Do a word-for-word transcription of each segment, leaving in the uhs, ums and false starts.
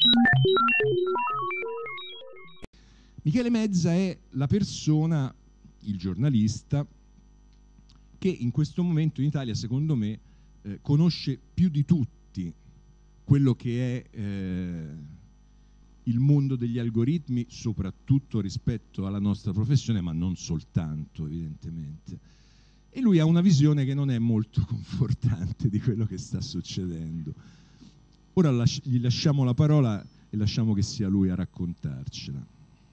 Michele Mezza è la persona, il giornalista, che in questo momento in Italia, secondo me, eh, conosce più di tutti quello che è eh, il mondo degli algoritmi, soprattutto rispetto alla nostra professione, ma non soltanto, evidentemente. E lui ha una visione che non è molto confortante di quello che sta succedendo. Ora las- gli lasciamo la parola e lasciamo che sia lui a raccontarcela.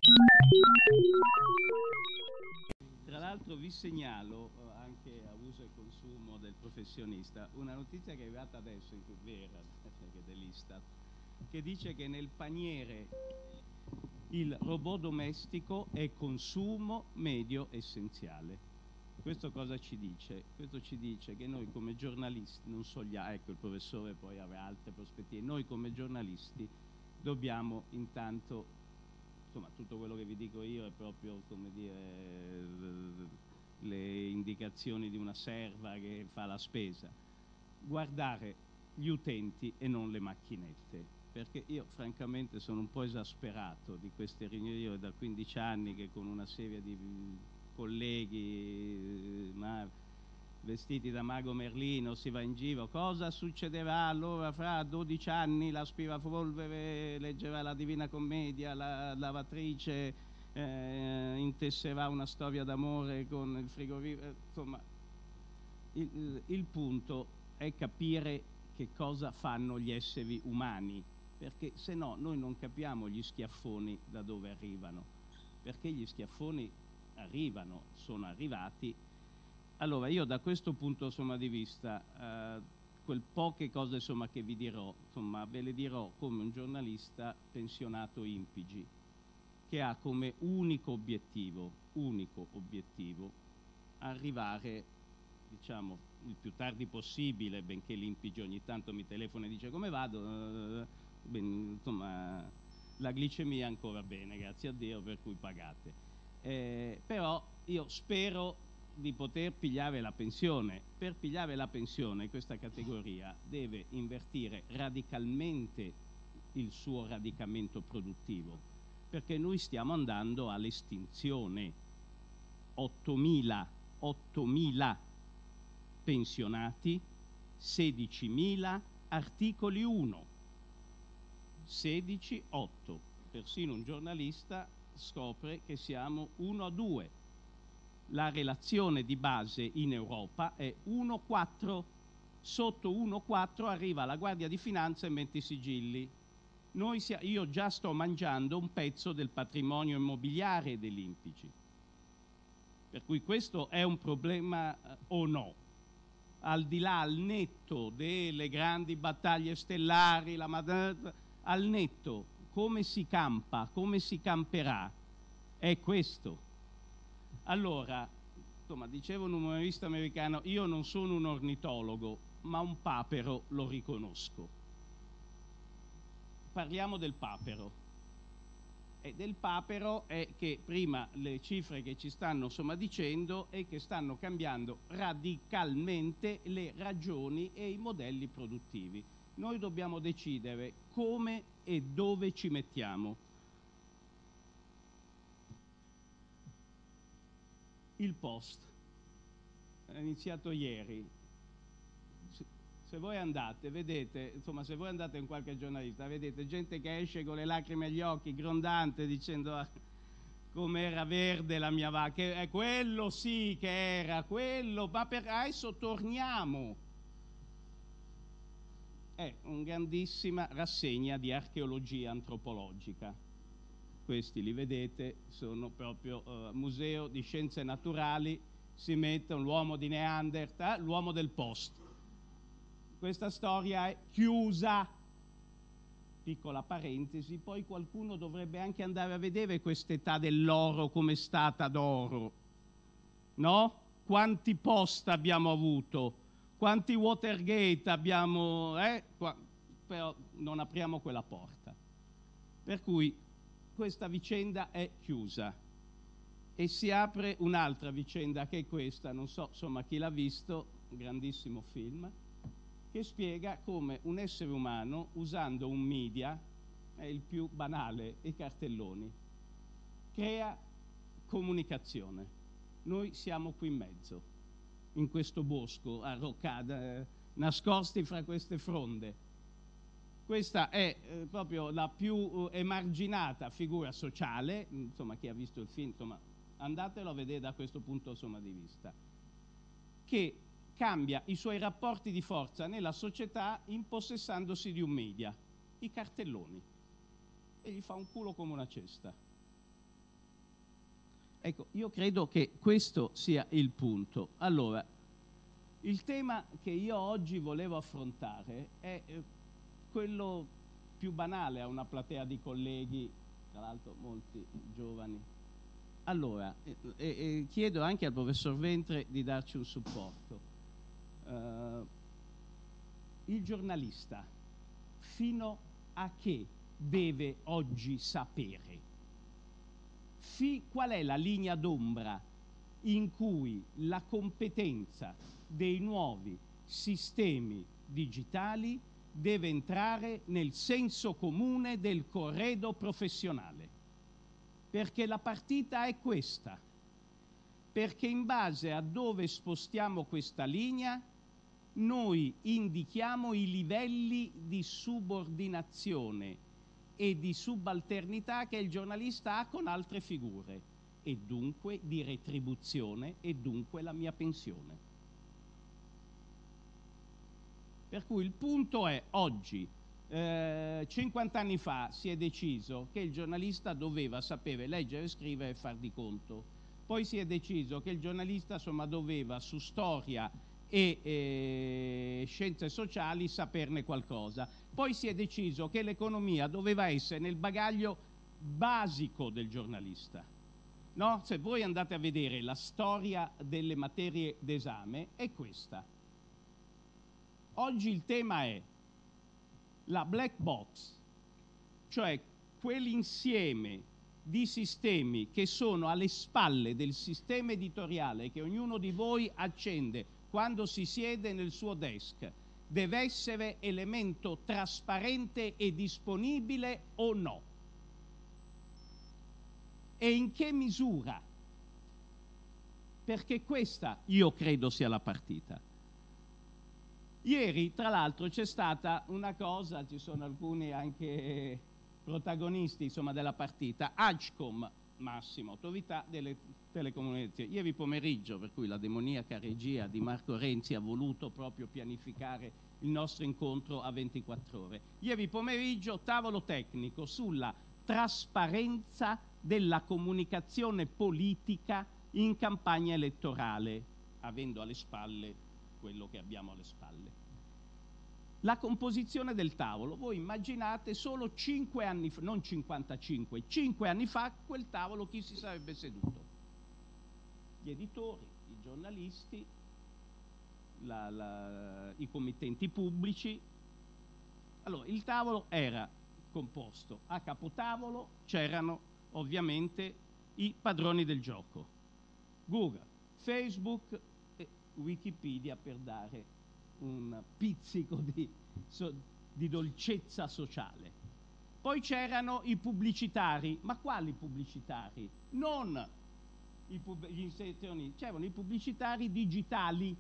Tra l'altro vi segnalo, eh, anche a uso e consumo del professionista, una notizia che è arrivata adesso, in cui vera, perché dell'Istat, che dice che nel paniere il robot domestico è consumo medio essenziale. Questo cosa ci dice? Questo ci dice che noi come giornalisti, non so gli, ecco il professore poi avrà altre prospettive, noi come giornalisti dobbiamo intanto, insomma tutto quello che vi dico io è proprio, come dire, le indicazioni di una serva che fa la spesa, guardare gli utenti e non le macchinette, perché io francamente sono un po' esasperato di queste riunioni. Io da quindici anni che con una serie di colleghi ma, vestiti da Mago Merlino si va in giro, cosa succederà allora fra dodici anni, l'aspirapolvere leggerà la Divina Commedia, la lavatrice eh, intesserà una storia d'amore con il frigorifero, insomma il, il punto è capire che cosa fanno gli esseri umani, perché se no noi non capiamo gli schiaffoni da dove arrivano, perché gli schiaffoni arrivano, sono arrivati. Allora io da questo punto insomma, di vista, eh, quel poche cose insomma, che vi dirò, insomma, ve le dirò come un giornalista pensionato I N P G, che ha come unico obiettivo, unico obiettivo, arrivare, diciamo, il più tardi possibile, benché l'I N P G ogni tanto mi telefona e dice come vado, eh, ben, insomma, la glicemia è ancora bene, grazie a Dio, per cui pagate. Eh, però io spero di poter pigliare la pensione. Per pigliare la pensione questa categoria deve invertire radicalmente il suo radicamento produttivo, perché noi stiamo andando all'estinzione. ottomila pensionati, sedicimila articoli uno, sedici otto, persino un giornalista scopre che siamo uno a due. La relazione di base in Europa è uno quattro, sotto uno quattro arriva la Guardia di Finanza e mette i sigilli. Noi sia, io già sto mangiando un pezzo del patrimonio immobiliare dell'I N P G, per cui questo è un problema eh, o no? Al di là, al netto delle grandi battaglie stellari, la madre, al netto, come si campa, come si camperà, è questo. Allora, insomma, diceva un umorista americano, io non sono un ornitologo, ma un papero lo riconosco. Parliamo del papero. E del papero è che prima le cifre che ci stanno insomma, dicendo è che stanno cambiando radicalmente le ragioni e i modelli produttivi. Noi dobbiamo decidere come e dove ci mettiamo. Il Post è iniziato ieri. Se voi andate, vedete, insomma, se voi andate in qualche giornalista, vedete gente che esce con le lacrime agli occhi, grondante, dicendo ah, com'era verde la mia vacca, che è quello sì che era, quello, ma per adesso torniamo. È una grandissima rassegna di archeologia antropologica. Questi li vedete, sono proprio uh, museo di scienze naturali, si mettono l'uomo di Neanderthal, l'uomo del Post. Questa storia è chiusa, piccola parentesi, poi qualcuno dovrebbe anche andare a vedere quest'età dell'oro come è stata d'oro, no? Quanti Post abbiamo avuto, quanti Watergate abbiamo, eh? Qua, però non apriamo quella porta. Per cui questa vicenda è chiusa e si apre un'altra vicenda che è questa, non so insomma chi l'ha visto, un grandissimo film, che spiega come un essere umano, usando un media, è il più banale, i cartelloni. Crea comunicazione. Noi siamo qui in mezzo, in questo bosco, arroccati, eh, nascosti fra queste fronde. Questa è eh, proprio la più eh, emarginata figura sociale, insomma chi ha visto il film, insomma, andatelo a vedere da questo punto insomma, di vista, che cambia i suoi rapporti di forza nella società impossessandosi di un media, i cartelloni, e gli fa un culo come una cesta. Ecco, io credo che questo sia il punto. Allora, il tema che io oggi volevo affrontare è eh, quello più banale a una platea di colleghi, tra l'altro molti giovani. Allora, eh, eh, chiedo anche al professor Ventre di darci un supporto. Uh, il giornalista fino a che deve oggi sapere? Fi, qual è la linea d'ombra in cui la competenza dei nuovi sistemi digitali deve entrare nel senso comune del corredo professionale? Perché la partita è questa, perché in base a dove spostiamo questa linea noi indichiamo i livelli di subordinazione e di subalternità che il giornalista ha con altre figure e dunque di retribuzione e dunque la mia pensione. Per cui il punto è oggi, eh, cinquanta anni fa si è deciso che il giornalista doveva sapere leggere, scrivere e far di conto, poi si è deciso che il giornalista insomma doveva su storia e eh, scienze sociali saperne qualcosa. Poi si è deciso che l'economia doveva essere nel bagaglio basico del giornalista. No? Se voi andate a vedere la storia delle materie d'esame è questa. Oggi il tema è la black box, cioè quell'insieme di sistemi che sono alle spalle del sistema editoriale che ognuno di voi accende quando si siede nel suo desk, deve essere elemento trasparente e disponibile o no? E in che misura? Perché questa io credo sia la partita. Ieri, tra l'altro, c'è stata una cosa, ci sono alcuni anche protagonisti insomma, della partita, Agcom, massima autorità delle telecomunicazioni. Ieri pomeriggio, per cui la demoniaca regia di Marco Renzi ha voluto proprio pianificare il nostro incontro a ventiquattro ore. Ieri pomeriggio tavolo tecnico sulla trasparenza della comunicazione politica in campagna elettorale, avendo alle spalle quello che abbiamo alle spalle. La composizione del tavolo, voi immaginate solo cinque anni fa, non cinquantacinque, cinque anni fa quel tavolo chi si sarebbe seduto? Gli editori, i giornalisti, la, la, i committenti pubblici. Allora, il tavolo era composto, a capotavolo c'erano ovviamente i padroni del gioco, Google, Facebook e Wikipedia per dare un pizzico di, so, di dolcezza sociale. Poi c'erano i pubblicitari, ma quali pubblicitari? Non i pub gli inserzioni, c'erano i pubblicitari digitali.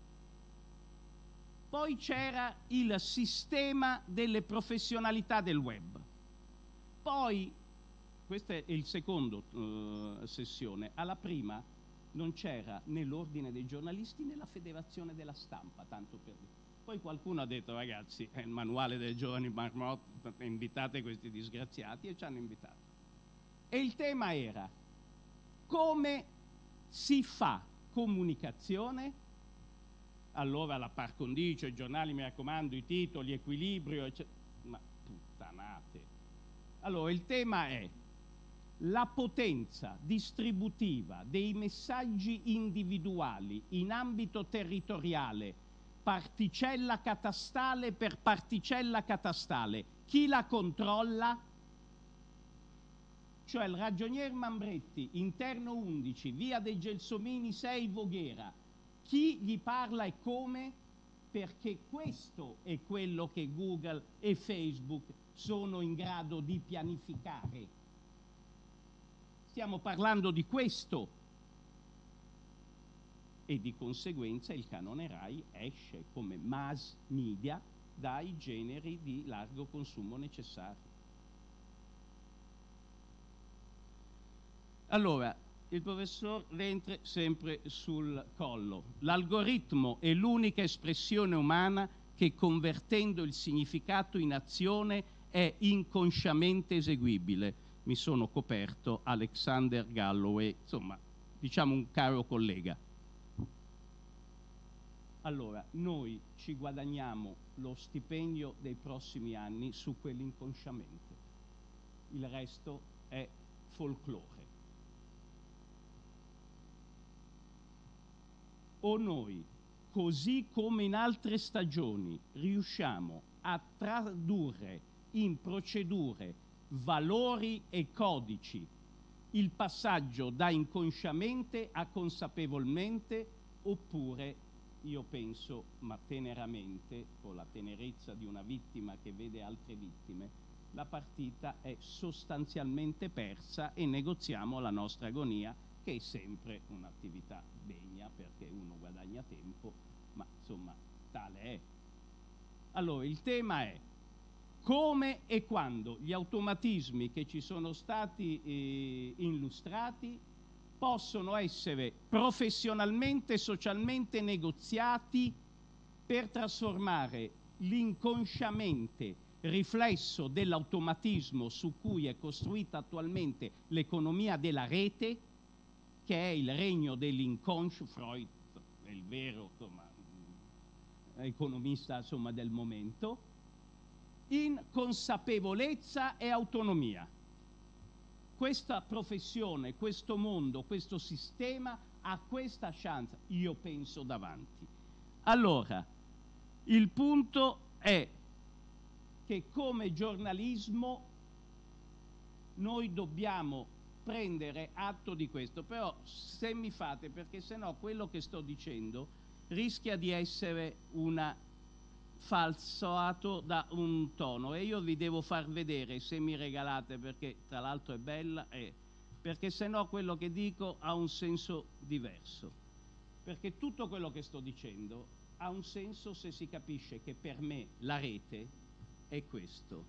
Poi c'era il sistema delle professionalità del web. Poi, questa è il secondo uh, sessione, alla prima non c'era né l'ordine dei giornalisti né la federazione della stampa, tanto per dire. Poi qualcuno ha detto, ragazzi, è il manuale dei giovani Marmot, invitate questi disgraziati, e ci hanno invitato. E il tema era come si fa comunicazione. Allora la par condicio, i giornali, mi raccomando, i titoli, equilibrio, eccetera. Ma puttanate. Allora il tema è la potenza distributiva dei messaggi individuali in ambito territoriale, particella catastale per particella catastale. Chi la controlla? Cioè il ragionier Mambretti, interno undici, via dei Gelsomini sei, Voghera. Chi gli parla e come? Perché questo è quello che Google e Facebook sono in grado di pianificare. Stiamo parlando di questo e di conseguenza il canone RAI esce come mass media dai generi di largo consumo necessari. Allora, il professor Rentre sempre sul collo. L'algoritmo è l'unica espressione umana che, convertendo il significato in azione, è inconsciamente eseguibile. Mi sono coperto Alexander Galloway, insomma, diciamo un caro collega. Allora, noi ci guadagniamo lo stipendio dei prossimi anni su quell'inconsciamente. Il resto è folklore. O noi, così come in altre stagioni, riusciamo a tradurre in procedure, valori e codici il passaggio da inconsciamente a consapevolmente, oppure io penso, ma teneramente, con la tenerezza di una vittima che vede altre vittime, la partita è sostanzialmente persa e negoziamo la nostra agonia, che è sempre un'attività degna perché uno guadagna tempo, ma insomma tale è. Allora il tema è come e quando gli automatismi che ci sono stati eh, illustrati possono essere professionalmente e socialmente negoziati per trasformare l'inconsciamente riflesso dell'automatismo su cui è costruita attualmente l'economia della rete, che è il regno dell'inconscio. Freud è il vero insomma, economista insomma, del momento, in consapevolezza e autonomia. Questa professione, questo mondo, questo sistema ha questa chance, io penso, davanti. Allora, il punto è che come giornalismo noi dobbiamo prendere atto di questo, però se mi fate, perché sennò quello che sto dicendo rischia di essere una falsato da un tono, e io vi devo far vedere, se mi regalate, perché tra l'altro è bella, è, perché sennò quello che dico ha un senso diverso, perché tutto quello che sto dicendo ha un senso se si capisce che per me la rete è questo.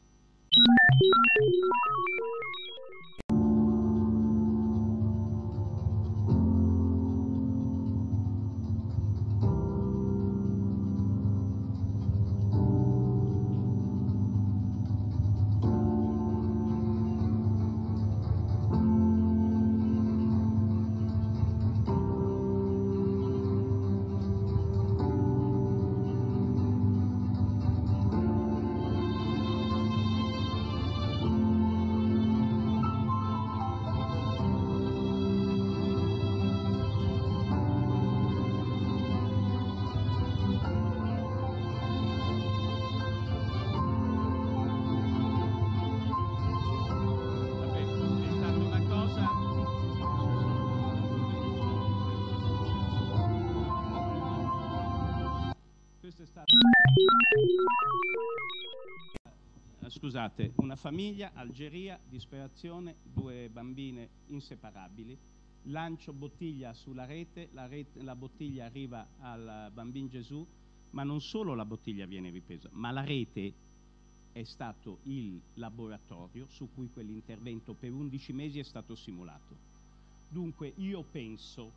Scusate, una famiglia, Algeria, disperazione, due bambine inseparabili, lancio bottiglia sulla rete, la, rete, la bottiglia arriva al bambino Gesù, ma non solo la bottiglia viene ripresa, ma la rete è stato il laboratorio su cui quell'intervento per undici mesi è stato simulato. Dunque io penso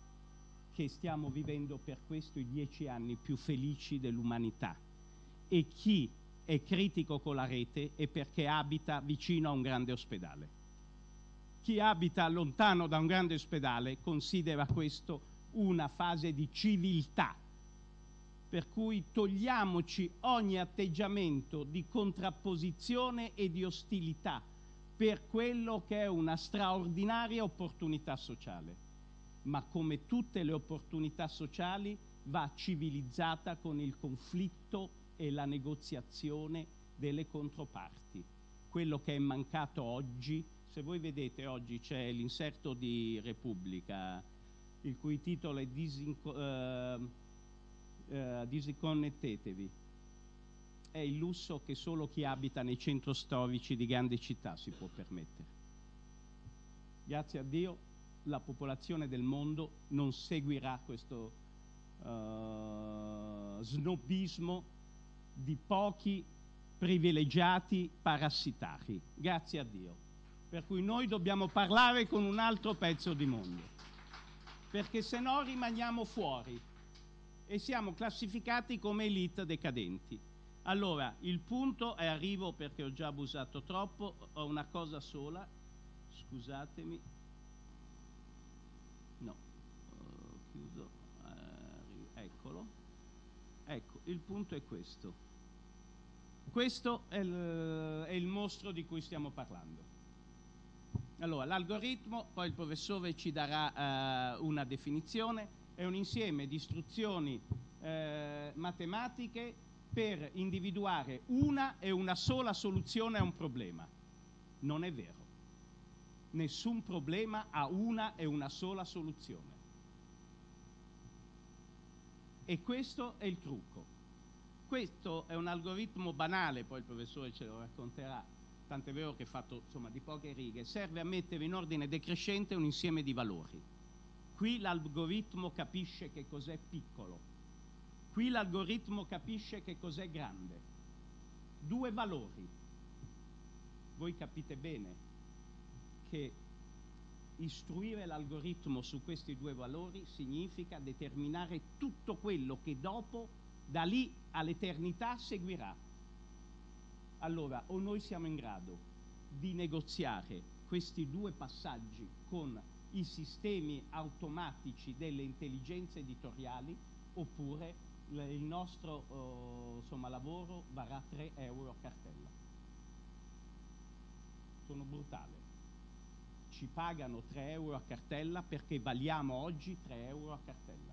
che stiamo vivendo per questo i dieci anni più felici dell'umanità, e chi è critico con la rete è perché abita vicino a un grande ospedale. Chi abita lontano da un grande ospedale considera questo una fase di civiltà, per cui togliamoci ogni atteggiamento di contrapposizione e di ostilità per quello che è una straordinaria opportunità sociale, ma come tutte le opportunità sociali va civilizzata con il conflitto e la negoziazione delle controparti. Quello che è mancato oggi, se voi vedete oggi c'è l'inserto di Repubblica, il cui titolo è Disinco- uh, uh, Disconnettetevi. è il lusso che solo chi abita nei centri storici di grandi città si può permettere. Grazie a Dio la popolazione del mondo non seguirà questo uh, snobismo di pochi privilegiati parassitari, grazie a Dio. Per cui noi dobbiamo parlare con un altro pezzo di mondo, perché se no rimaniamo fuori e siamo classificati come elite decadenti. Allora, il punto, e arrivo perché ho già abusato troppo, ho una cosa sola, scusatemi, no, uh, chiudo, uh, eccolo, ecco, il punto è questo. Questo è il, è il mostro di cui stiamo parlando. Allora, l'algoritmo, poi il professore ci darà uh, una definizione, è un insieme di istruzioni uh, matematiche per individuare una e una sola soluzione a un problema. Non è vero. Nessun problema ha una e una sola soluzione. E questo è il trucco. Questo è un algoritmo banale, poi il professore ce lo racconterà, tant'è vero che è fatto insomma di poche righe, serve a mettere in ordine decrescente un insieme di valori. Qui l'algoritmo capisce che cos'è piccolo, qui l'algoritmo capisce che cos'è grande. Due valori. Voi capite bene che istruire l'algoritmo su questi due valori significa determinare tutto quello che dopo, da lì all'eternità, seguirà. Allora, o noi siamo in grado di negoziare questi due passaggi con i sistemi automatici delle intelligenze editoriali, oppure il nostro uh, insomma, lavoro varrà tre euro a cartella. Sono brutale. Ci pagano tre euro a cartella perché valiamo oggi tre euro a cartella.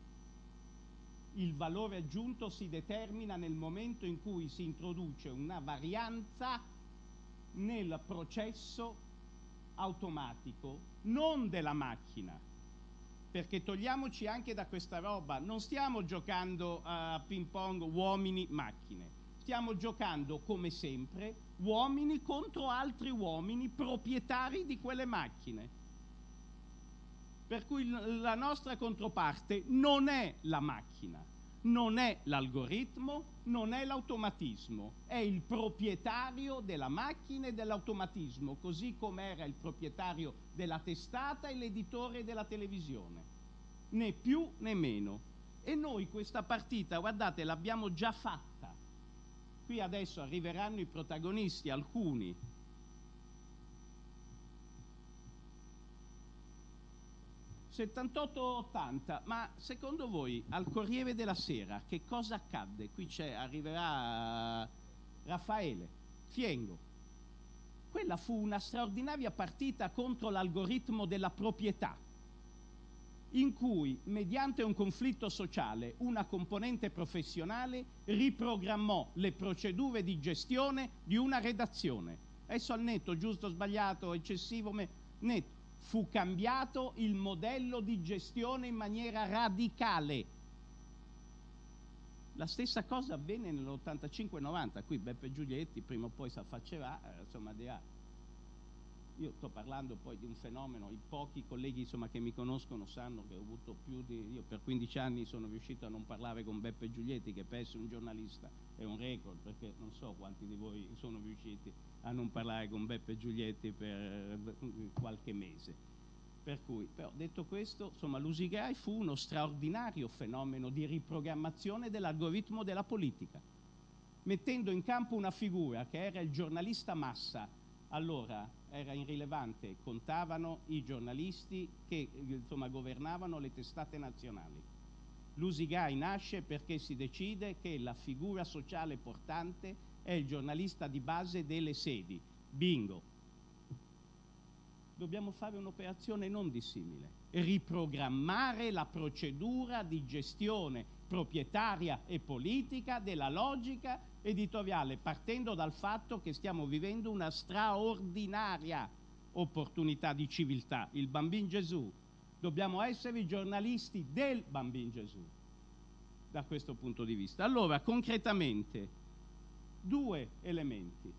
Il valore aggiunto si determina nel momento in cui si introduce una varianza nel processo automatico, non della macchina, perché togliamoci anche da questa roba, non stiamo giocando a ping pong uomini-macchine, stiamo giocando come sempre uomini contro altri uomini proprietari di quelle macchine. Per cui la nostra controparte non è la macchina, non è l'algoritmo, non è l'automatismo, è il proprietario della macchina e dell'automatismo, così come era il proprietario della testata e l'editore della televisione, né più né meno. E noi questa partita, guardate, l'abbiamo già fatta. Qui adesso arriveranno i protagonisti, alcuni. settantotto ottanta, ma secondo voi al Corriere della Sera che cosa accadde? Qui arriverà Raffaele Fiengo. Quella fu una straordinaria partita contro l'algoritmo della proprietà, in cui, mediante un conflitto sociale, una componente professionale riprogrammò le procedure di gestione di una redazione. Adesso al netto, giusto, sbagliato, eccessivo, netto. Fu cambiato il modello di gestione in maniera radicale. La stessa cosa avvenne nell'ottantacinque novanta, qui Beppe Giulietti prima o poi si affaccerà, eh, insomma, dirà. Io sto parlando poi di un fenomeno, i pochi colleghi insomma, che mi conoscono sanno che ho avuto più di, io per quindici anni sono riuscito a non parlare con Beppe Giulietti, che per essere un giornalista è un record, perché non so quanti di voi sono riusciti a non parlare con Beppe Giulietti per qualche mese. Per cui, però, detto questo, insomma, l'Usigai fu uno straordinario fenomeno di riprogrammazione dell'algoritmo della politica, mettendo in campo una figura che era il giornalista massa. Allora era irrilevante, contavano i giornalisti che insomma, governavano le testate nazionali. L'Usigai nasce perché si decide che la figura sociale portante è il giornalista di base delle sedi. Bingo! Dobbiamo fare un'operazione non dissimile, riprogrammare la procedura di gestione proprietaria e politica della logica editoriale, partendo dal fatto che stiamo vivendo una straordinaria opportunità di civiltà, il Bambin Gesù. Dobbiamo essere i giornalisti del Bambin Gesù, da questo punto di vista. Allora, concretamente, due elementi.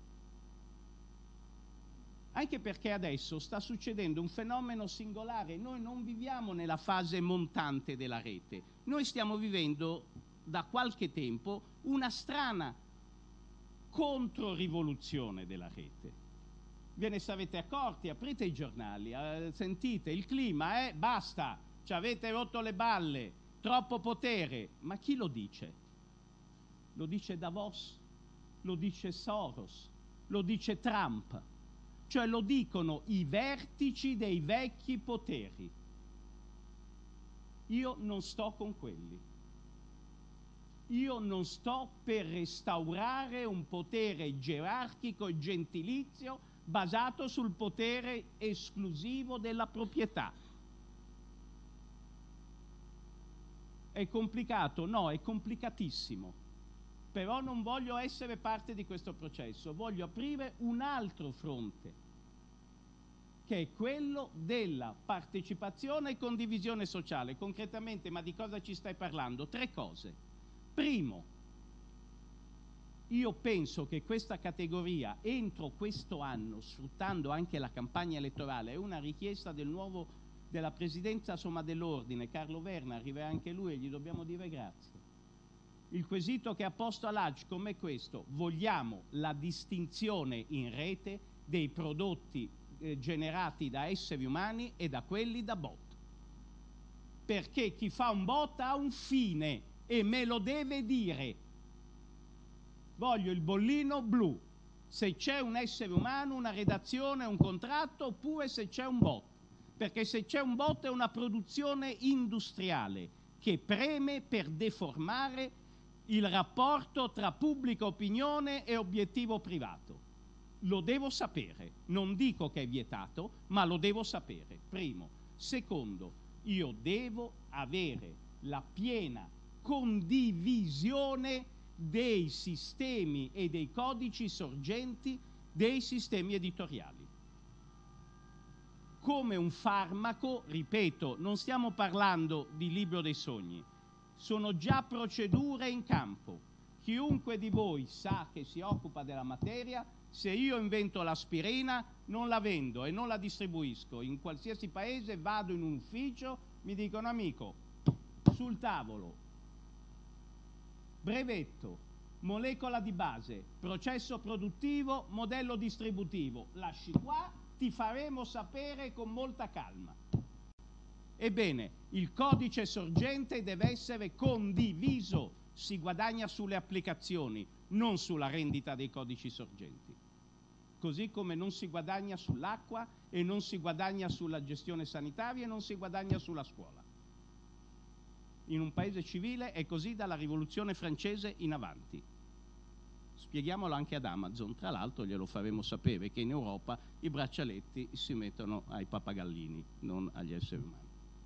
Anche perché adesso sta succedendo un fenomeno singolare, noi non viviamo nella fase montante della rete, noi stiamo vivendo da qualche tempo una strana controrivoluzione della rete. Ve ne sarete accorti, aprite i giornali, eh, sentite, il clima è basta, ci avete rotto le balle, troppo potere, ma chi lo dice? Lo dice Davos, lo dice Soros, lo dice Trump. Cioè lo dicono i vertici dei vecchi poteri. Io non sto con quelli. Io non sto per restaurare un potere gerarchico e gentilizio basato sul potere esclusivo della proprietà. È complicato? No, è complicatissimo. Però non voglio essere parte di questo processo, voglio aprire un altro fronte, che è quello della partecipazione e condivisione sociale. Concretamente, ma di cosa ci stai parlando? Tre cose. Primo, io penso che questa categoria, entro questo anno, sfruttando anche la campagna elettorale, è una richiesta del nuovo, della presidenza insomma, dell'ordine, Carlo Verna, arriverà anche lui e gli dobbiamo dire grazie. Il quesito che ha posto all'Agcom è questo: vogliamo la distinzione in rete dei prodotti eh, generati da esseri umani e da quelli da bot. Perché chi fa un bot ha un fine e me lo deve dire. Voglio il bollino blu, se c'è un essere umano, una redazione, un contratto, oppure se c'è un bot. Perché se c'è un bot è una produzione industriale che preme per deformare il rapporto tra pubblica opinione e obiettivo privato. Lo devo sapere, non dico che è vietato, ma lo devo sapere, primo. Secondo, io devo avere la piena condivisione dei sistemi e dei codici sorgenti dei sistemi editoriali. Come un farmaco, ripeto, non stiamo parlando di libro dei sogni, sono già procedure in campo. Chiunque di voi sa che si occupa della materia, se io invento l'aspirina non la vendo e non la distribuisco. In qualsiasi paese vado in un ufficio, mi dicono amico, sul tavolo, brevetto, molecola di base, processo produttivo, modello distributivo, lasci qua, ti faremo sapere con molta calma. Ebbene, il codice sorgente deve essere condiviso, si guadagna sulle applicazioni, non sulla rendita dei codici sorgenti. Così come non si guadagna sull'acqua e non si guadagna sulla gestione sanitaria e non si guadagna sulla scuola. In un paese civile è così dalla rivoluzione francese in avanti. Spieghiamolo anche ad Amazon, tra l'altro glielo faremo sapere che in Europa i braccialetti si mettono ai pappagallini, non agli esseri umani.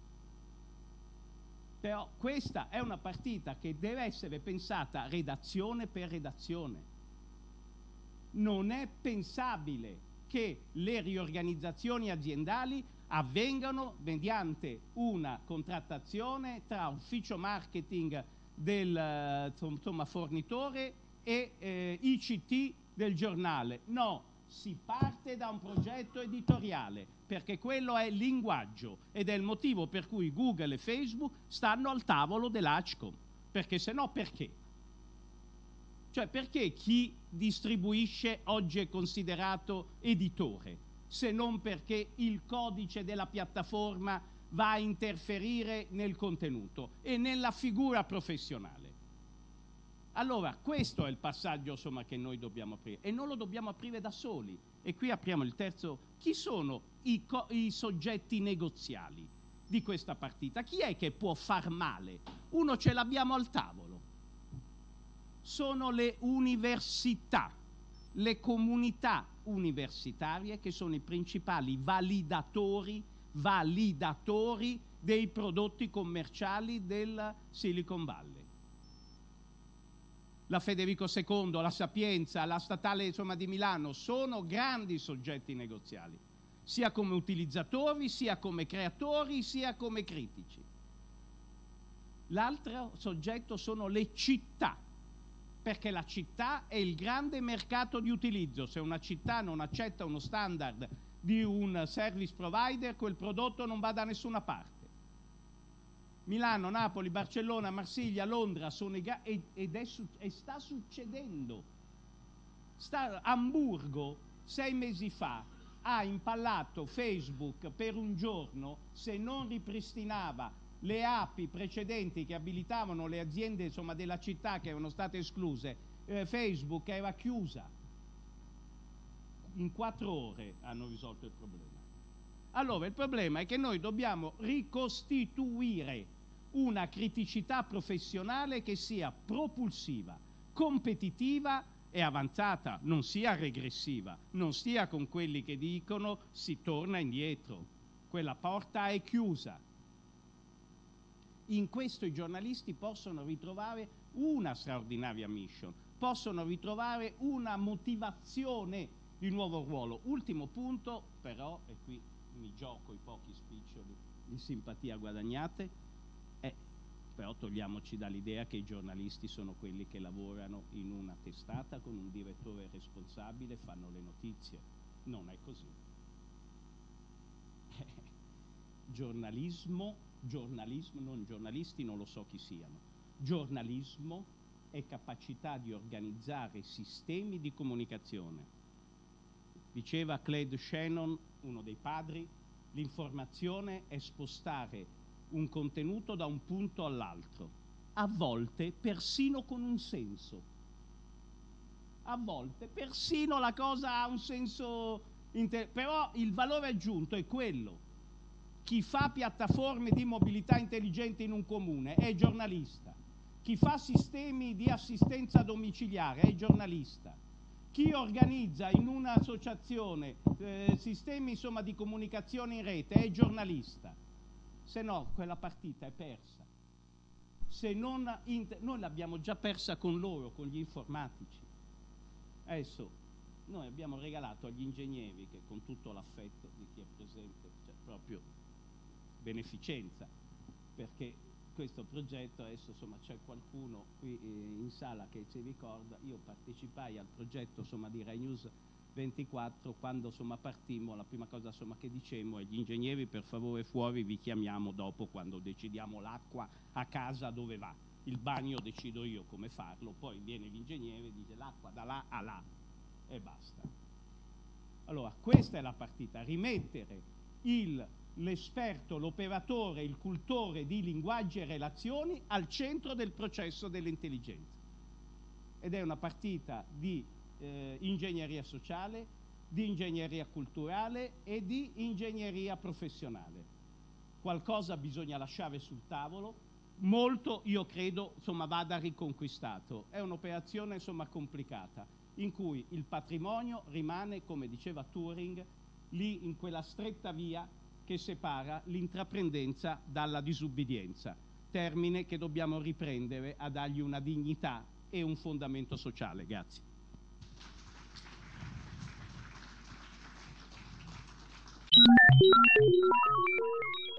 Però questa è una partita che deve essere pensata redazione per redazione. Non è pensabile che le riorganizzazioni aziendali avvengano mediante una contrattazione tra ufficio marketing del insomma, fornitore e eh, I C T del giornale. No, si parte da un progetto editoriale, perché quello è linguaggio ed è il motivo per cui Google e Facebook stanno al tavolo dell'Agcom, perché se no perché? Cioè perché chi distribuisce oggi è considerato editore, se non perché il codice della piattaforma va a interferire nel contenuto e nella figura professionale. Allora, questo è il passaggio insomma, che noi dobbiamo aprire e non lo dobbiamo aprire da soli. E qui apriamo il terzo. Chi sono i, i soggetti negoziali di questa partita? Chi è che può far male? Uno ce l'abbiamo al tavolo. Sono le università, le comunità universitarie che sono i principali validatori, validatori dei prodotti commerciali del Silicon Valley. La Federico secondo, la Sapienza, la Statale insomma, di Milano sono grandi soggetti negoziali, sia come utilizzatori, sia come creatori, sia come critici. L'altro soggetto sono le città, perché la città è il grande mercato di utilizzo. Se una città non accetta uno standard di un service provider, quel prodotto non va da nessuna parte. Milano, Napoli, Barcellona, Marsiglia, Londra sono i ga- ed, ed è su- e sta succedendo. Sta, Amburgo sei mesi fa ha impallato Facebook per un giorno se non ripristinava le A P I precedenti che abilitavano le aziende, insomma, della città che erano state escluse. eh, Facebook era chiusa. In quattro ore hanno risolto il problema. Allora il problema è che noi dobbiamo ricostituire una criticità professionale che sia propulsiva, competitiva e avanzata, non sia regressiva, non stia con quelli che dicono si torna indietro, quella porta è chiusa. In questo i giornalisti possono ritrovare una straordinaria mission, possono ritrovare una motivazione di nuovo ruolo. Ultimo punto, però, e qui mi gioco i pochi spiccioli di simpatia guadagnate, è, però togliamoci dall'idea che i giornalisti sono quelli che lavorano in una testata con un direttore responsabile e fanno le notizie. Non è così. Giornalismo, giornalismo, non giornalisti, non lo so chi siano. Giornalismo è capacità di organizzare sistemi di comunicazione. Diceva Claude Shannon, uno dei padri, l'informazione è spostare un contenuto da un punto all'altro, a volte persino con un senso. A volte persino la cosa ha un senso, però il valore aggiunto è quello. Chi fa piattaforme di mobilità intelligente in un comune è giornalista. Chi fa sistemi di assistenza domiciliare è giornalista. Chi organizza in un'associazione eh, sistemi, insomma, di comunicazione in rete è giornalista. Se no, quella partita è persa. Se non noi l'abbiamo già persa con loro, con gli informatici. Adesso noi abbiamo regalato agli ingegneri, che con tutto l'affetto di chi è presente, cioè proprio beneficenza, perché questo progetto, adesso insomma c'è qualcuno qui eh, in sala che ci ricorda, io partecipai al progetto, insomma, di Rai News ventiquattro, quando insomma partimmo, la prima cosa, insomma, che dicemmo agli ingegneri: per favore fuori, vi chiamiamo dopo quando decidiamo l'acqua a casa dove va, il bagno decido io come farlo, poi viene l'ingegnere e dice l'acqua da là a là e basta. Allora questa è la partita, rimettere il l'esperto, l'operatore, il cultore di linguaggi e relazioni al centro del processo dell'intelligenza. Ed è una partita di eh, ingegneria sociale, di ingegneria culturale e di ingegneria professionale. Qualcosa bisogna lasciare sul tavolo, molto io credo, insomma, vada riconquistato. È un'operazione, insomma, complicata, in cui il patrimonio rimane, come diceva Turing, lì in quella stretta via che separa l'intraprendenza dalla disubbidienza, termine che dobbiamo riprendere a dargli una dignità e un fondamento sociale. Grazie.